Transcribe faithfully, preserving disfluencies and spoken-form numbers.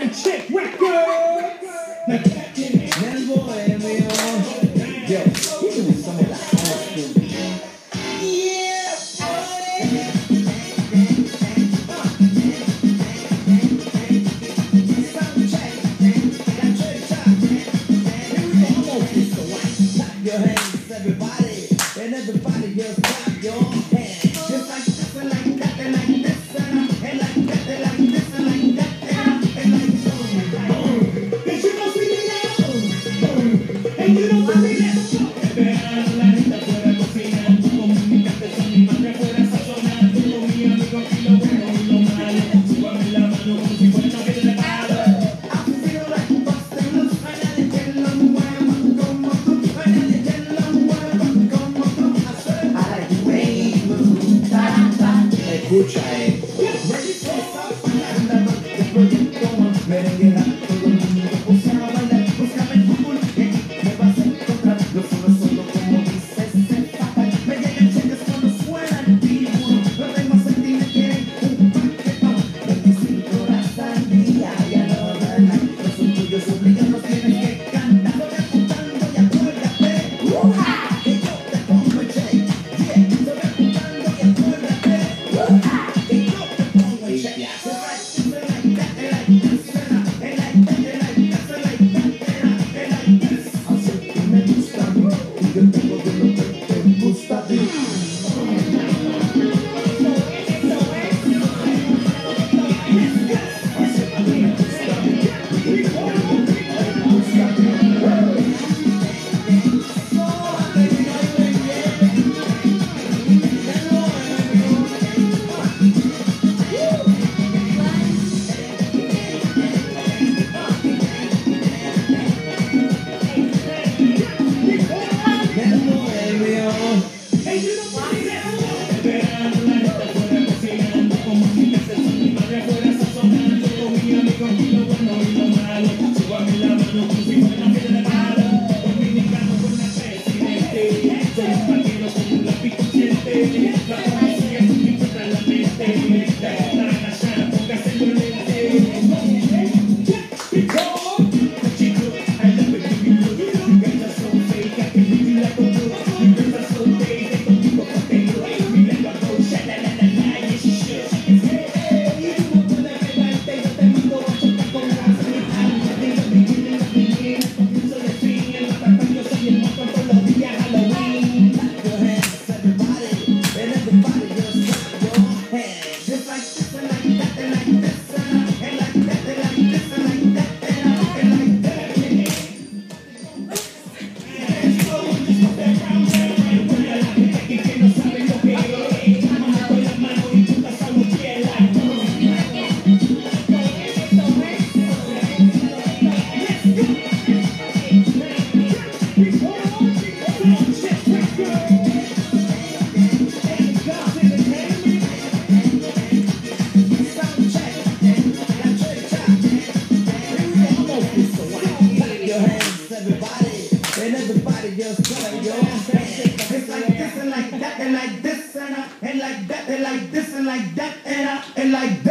Check records. Now Captain Nel bohemio. Yo, you doing some of the old school. Yeah, boy. Sound check. Got your top. Here we go. I'm on this one. Clap your hands, everybody. And everybody just clap your hands. Just like this and like that and like this and and like that and like this and like that and and like so. Cause you don't see me now. And you don't see me now. Esperando la gente afuera cocinando. Comunicarte con mi madre afuera sazonando. Con mi amigo aquí lo bueno y lo malo. Súbame la mano como si fuera una piedra de palo. I feel like busting loose. A nadie que lo mueva como tú. A nadie que lo mueva como tú. I said, I like the way you move. Ta-ta. Escucha, eh. Ready for some bailando, después de como merenguera. Todo el mundo puso a bailar. Búscame en Google, que me vas a encontrar. Los unos solo como dices, se tapan. Me llegan cheques cuando suena el tiburón. Los demás sentidos quieren un paquetón. veinticinco horas al día y a la hora de la no son tuyos, obligados tienes que cantar. Estoy apuntando y acuérdate. ¡Uja! Que yo te pongo el check. Yeah, estoy apuntando y acuérdate. ¡Uja! Que yo te pongo el check. So like this and like that and like this and and like that and like this and like that and and like this. Así que me gusta a mí y yo tengo de lo que te gusta a ti. Así que me gusta a mí y yo tengo de lo que te gusta a ti. So, baby, Nel bohemio. And you don't see me now. Esperando la gente afuera cocinando. Comunicarte con mi madre afuera sazonando. Con mi amigo aquí lo bueno y lo malo. Súbame la mano como si fuera una piedra de palo. Dominicano con la presidente. Soy un partido con un lápiz consciente. La policía es un tipo en la mente. La gana, póngase en lente. Because chicos, I love it when you look. You guys are so fake, I can leave you like a book. You guys are so fake, contigo contigo. Mi lengua go sha la la la la, yes she should. Hey, tú no puedes pegarte, yo te mando a chocar con gasolina. Digo, beginning of the year, comienzo de fin. El matatán, yo soy el motor todos los días Halloween. Clap your hands, everybody, and everybody just clap your hands. Just like this and like that and like this and and like that and like this and like that and and like that. Sound check, got your top. Here we go, I'm on this one. Clap your hands, everybody, and everybody just clap your hands. It's like this and like that and like this and and like that and like this and like that and and like